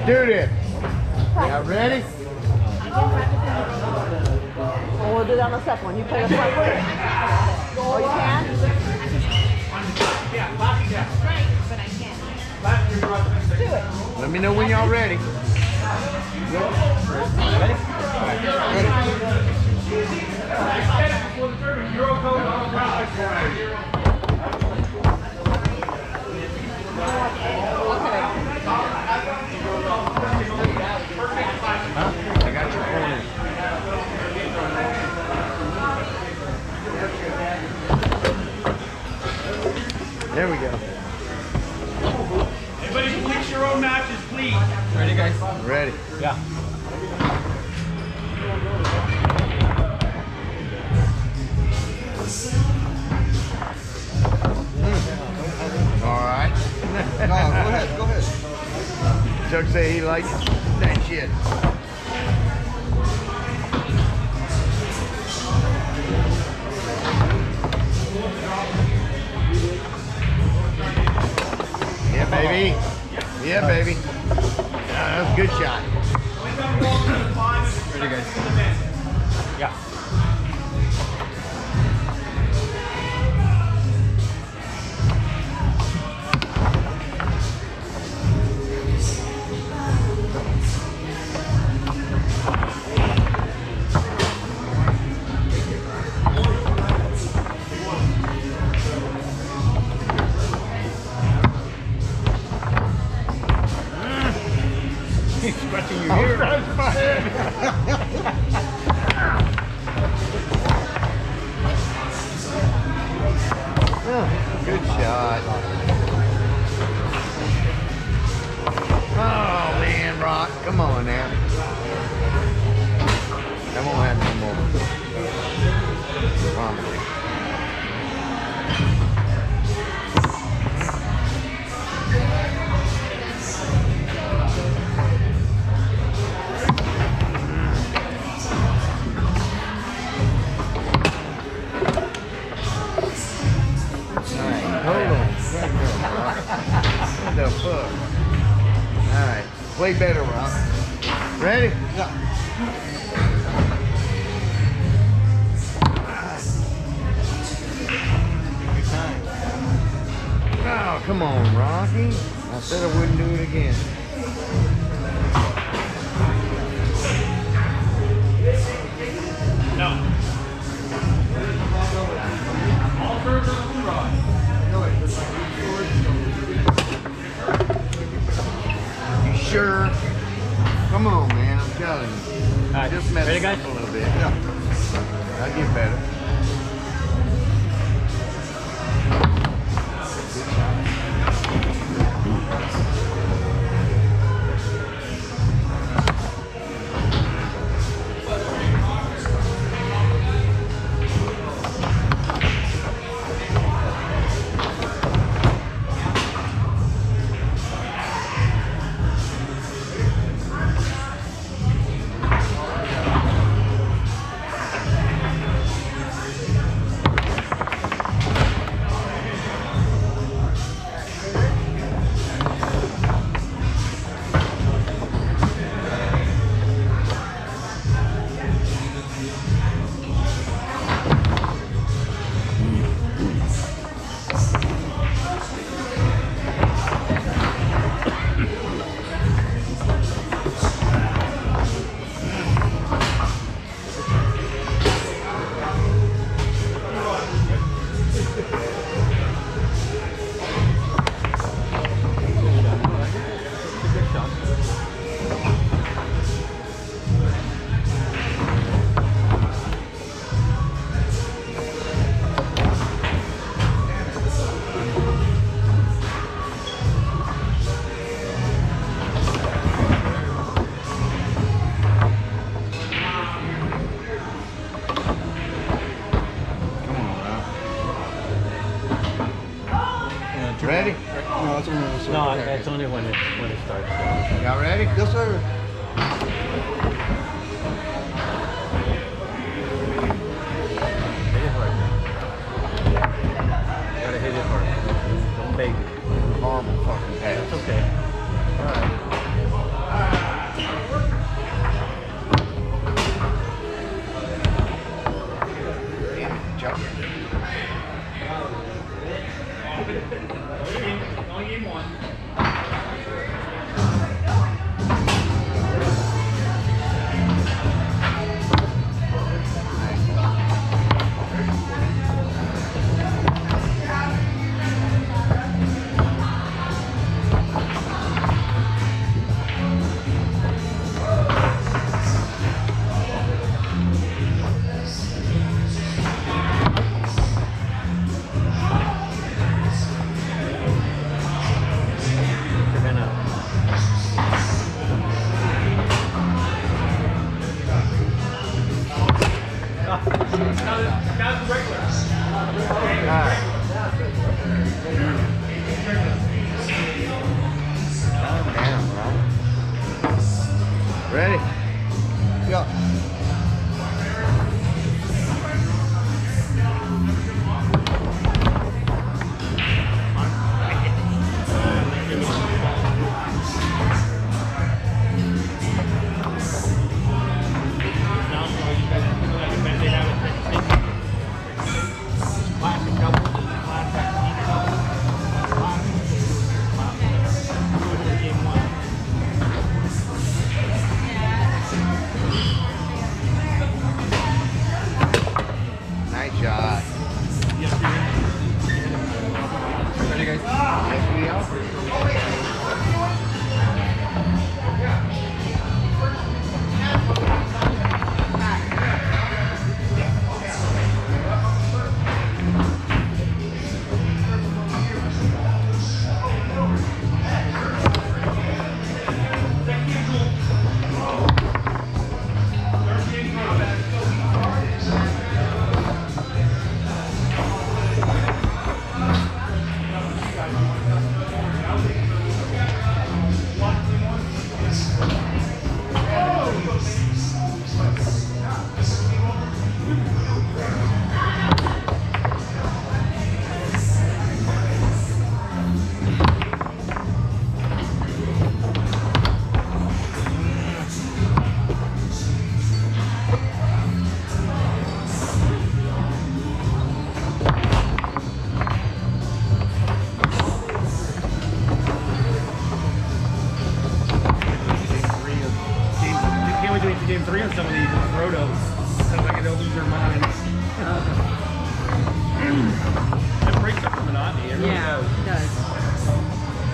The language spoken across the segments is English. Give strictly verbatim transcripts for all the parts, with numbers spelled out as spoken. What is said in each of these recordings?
do this. Y'all ready? Well, we'll do that on the second one. You play the front foot. Oh, you can? Yeah, locking down. Right, but I can't. Do it. Let me know when y'all ready. Ready? Huh? I got your corner. There we go. Everybody fix your own matches, please. Ready, guys? Ready. Yeah. All right. No, go ahead, go ahead. Chuck say he likes that shit. Yeah, baby. Yeah, baby. Ah, that's a good shot. Ready, guys? Yeah. He's scratching your ear. Scratch my head. Oh, good shot. Oh man, Rock, come on now. That won't happen no more. I promise you. What the fuck? Alright, play better, Rock. Ready? Yeah. Oh, come on, Rocky. I said I wouldn't do it again. No. All serves are two rods. You sure? Come on, man. I'm telling you. All right, Just mess ready, it guys? up a little bit. Yeah. I'll get better. Ready? No, it's only one. No, it's only when it when it starts. Y'all ready? Yes, sir. Hit it hard. You gotta hit it hard. Don't beg it. Horrible fucking pass. That's okay. All right. Ready? Yeah. Nice shot. Ready, guys? Yes, we are. Game three on some of these rotos. Sounds like they'll lose their mind. It breaks up the monotony. It really Yeah, does. it does.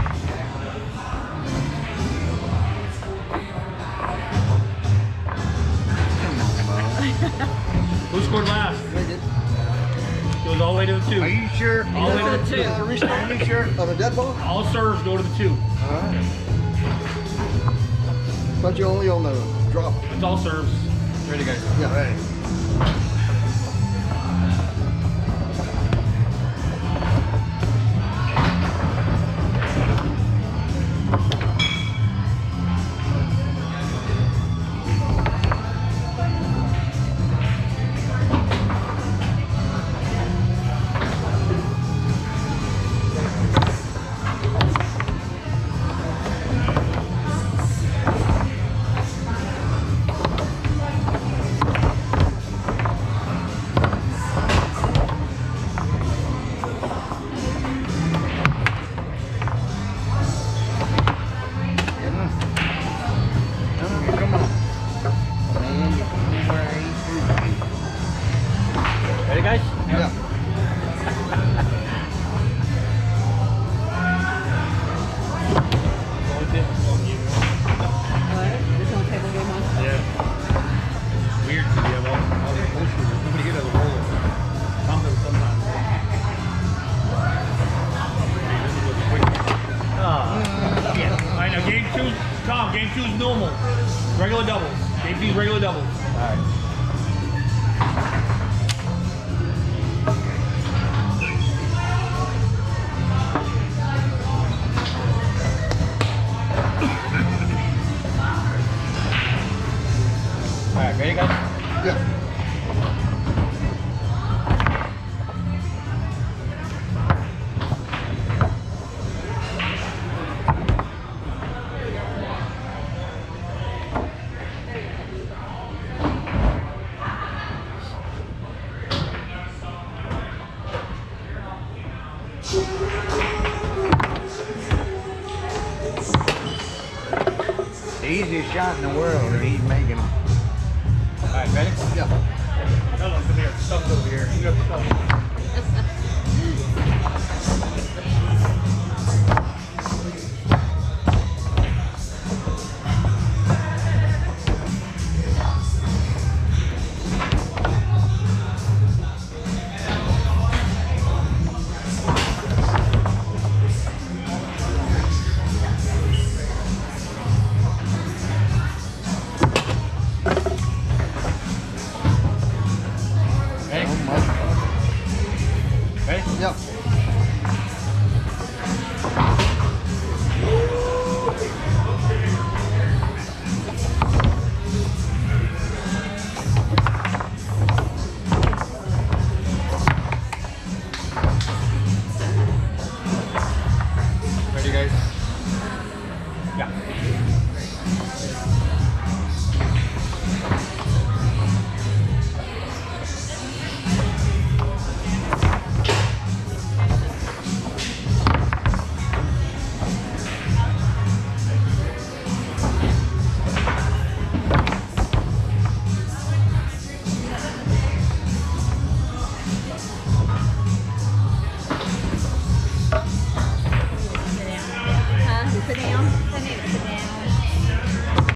Who scored last? I did. It goes all the way to the two. Are you sure? All the way to the Two. two. Uh, restart. Are you sure? On a dead ball? All serves go to the two. Alright. But you only on the drop. It's all serves. Ready, guys? Yeah. Ready. Come on. Man, you come where I ain't supposed Ready, guys? Yeah. What? This on table game on? Yeah. Weird to be able all these bullshit. Nobody get out of the roller. Something sometimes. Ah, yeah. I know. Game two, Tom. Game two is normal. Regular doubles. Game two is regular doubles. All right. All right. Ready, guys? Yeah. easiest shot in the world, and he's making them. All right, ready? Yeah. Hello, come here. Stuff's over here. You got the stuff. Ready? Oh my. Ready? Yeah. Ready, guys? Yeah.